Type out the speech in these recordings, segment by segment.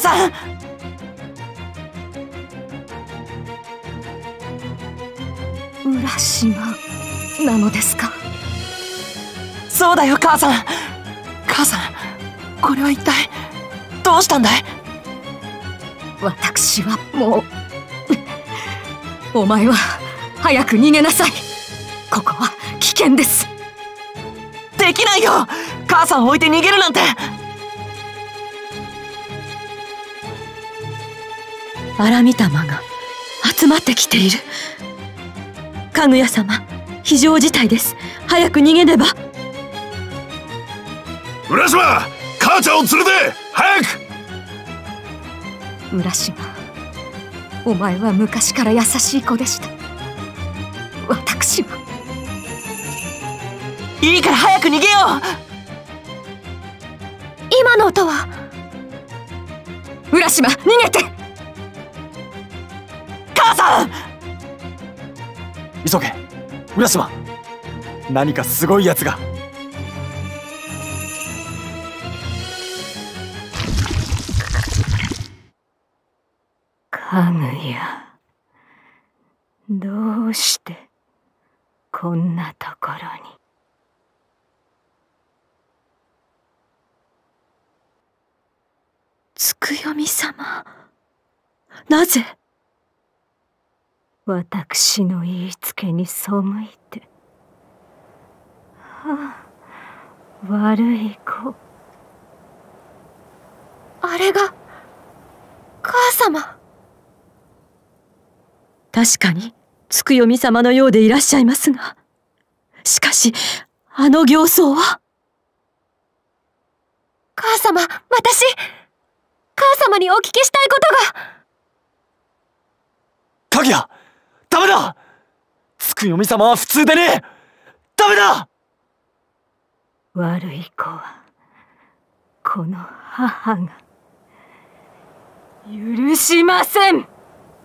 母さん。 浦島なのですか？ そうだよ母さん。母さん、これは一体どうしたんだい？ 私はもうお前は早く逃げなさい。ここは危険です。 できないよ、母さんを置いて逃げるなんて。 荒御霊が集まってきている。かぐや様、非常事態です。早く逃げねば。 浦島、母ちゃんを連れて早く。 浦島、お前は昔から優しい子でした。私は。 いいから早く逃げよう。 今の音は？浦島、逃げて。 母さん、 急げ浦島、何かすごいやつが。 かぐや、どうしてこんなところに。 つくよみ様、なぜ？ 私の言いつけに背いて。悪い子。あれが母様。 確かにつくよみ様のようでいらっしゃいますが、しかしあの形相は。 母様、母様にお聞きしたいことが。 かぐや、ダメだ。つくよみ様は普通でねえ。ダメだ。 悪い子はこの母が許しません。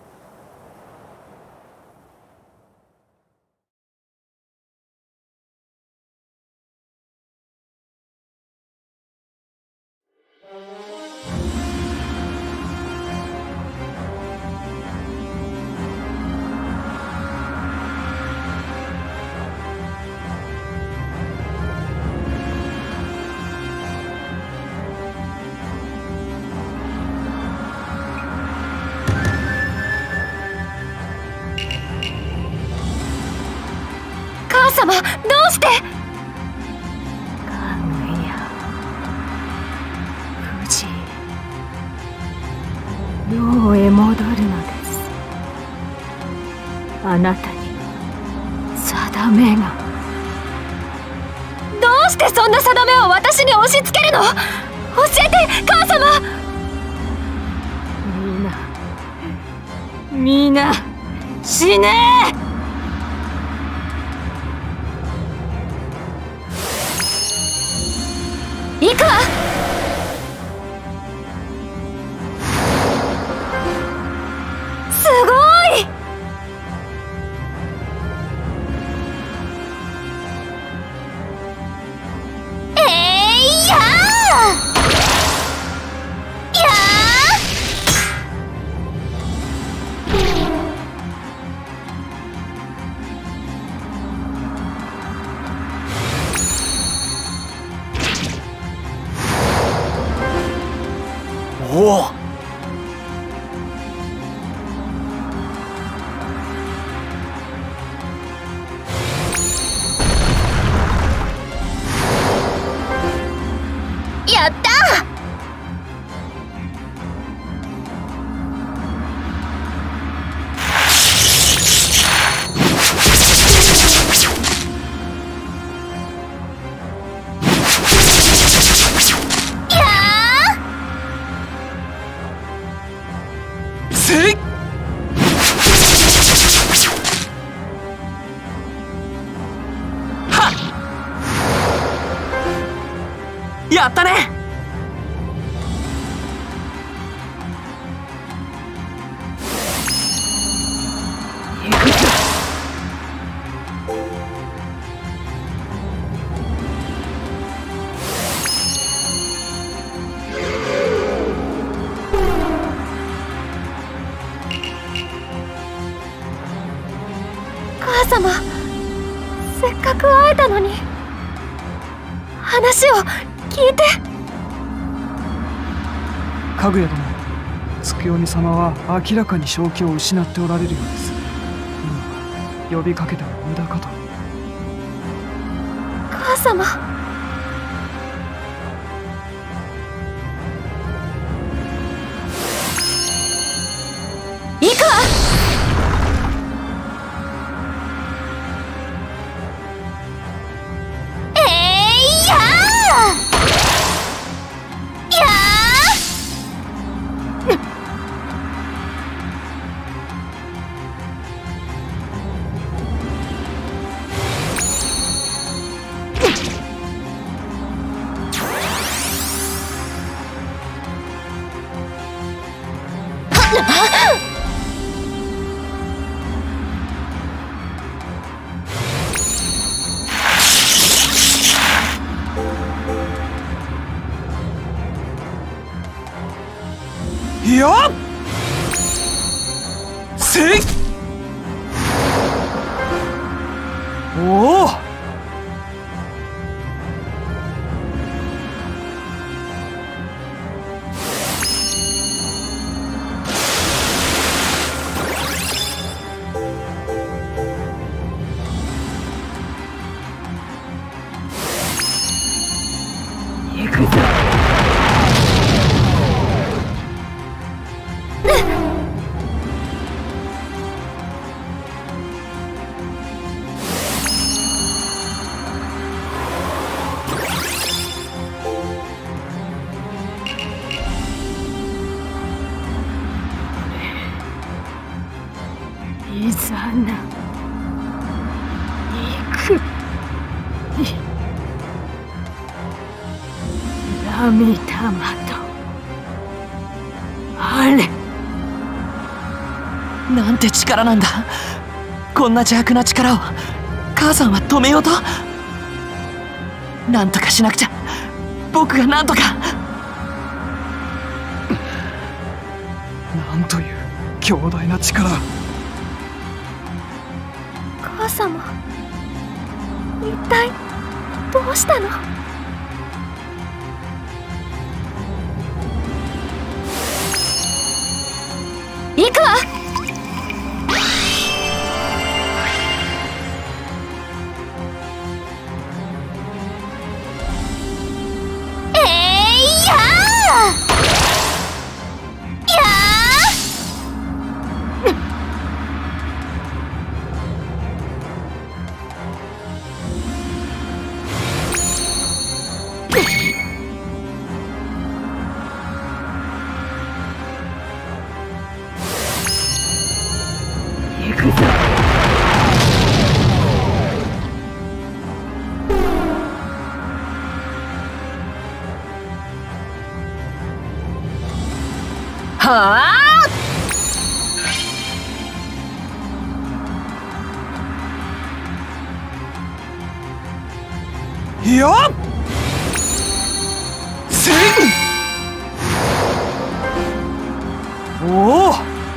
母様、どうして？かぐや、藤井、牢へ戻るのです。あなたに定めが。どうしてそんな定めを私に押し付けるの？教えて、母様。みんな死ねー。行くわ。すごい。やおお。 やったやったね。 せっかく会えたのに。話を聞いて。 かぐや殿、月読様は明らかに正気を失っておられるようです。呼びかけても無駄かと。 母様。行くわ。やーやいやせいおお行くぞ。 いざな、行く。涙とあれ。 なんて力なんだ。こんな邪悪な力を母さんは止めようと。なんとかしなくちゃ。僕がなんとか。 なんという強大な力。 母様、一体どうしたの？行くわ。や行くぞ。はあ。いやせいおお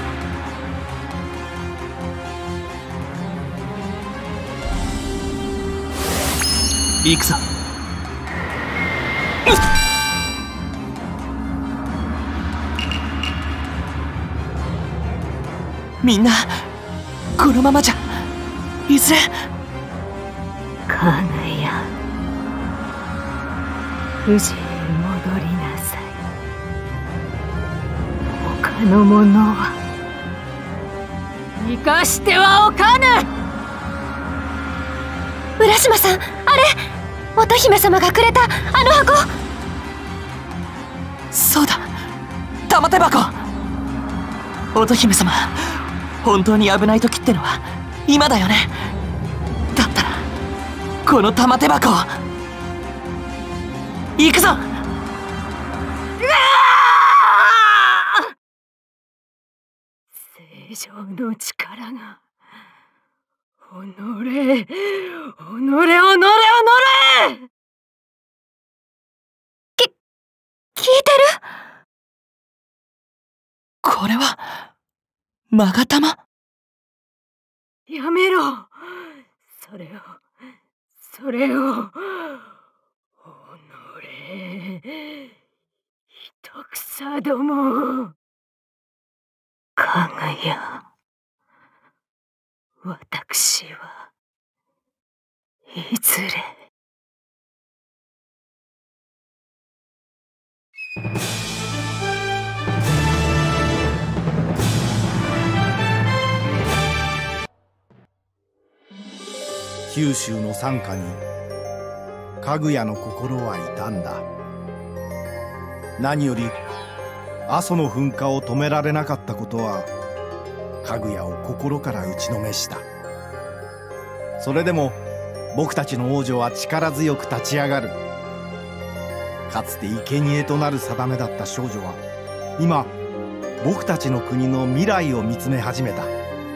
行くぞ。みんなこのままじゃいずれ。 かぐや、富士へ戻りなさい。他の者は生かしてはおかぬ。浦島さん、あれ乙姫様がくれたあの箱。 そうだ、玉手箱。乙姫様、本当に危ない時ってのは今だよね。だったらこの玉手箱を。行くぞ。 正常の力がおのれおのれおのれおのれ。聞いてる？ これは勾玉。 やめろ。それをそれを人草ども。かぐや、私はいずれ九州の山下にかぐやの心は痛んだ。何より阿蘇の噴火を止められなかったことはかぐやを心から打ちのめした。それでも僕たちの王女は力強く立ち上がる。かつて生贄となる定めだった少女は今僕たちの国の未来を見つめ始めた。もう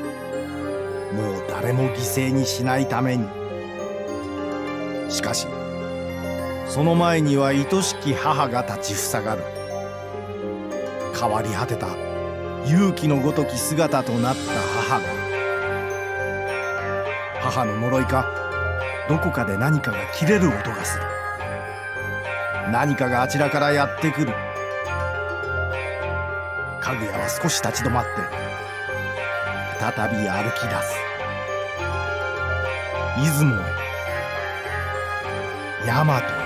誰も犠牲にしないために。しかしその前には愛しき母が立ちふさがる。変わり果てた勇気のごとき姿となった母が、母の呪いかどこかで何かが切れる音がする。何かがあちらからやってくる。かぐやは少し立ち止まって再び歩き出す。出雲へ、大和へ。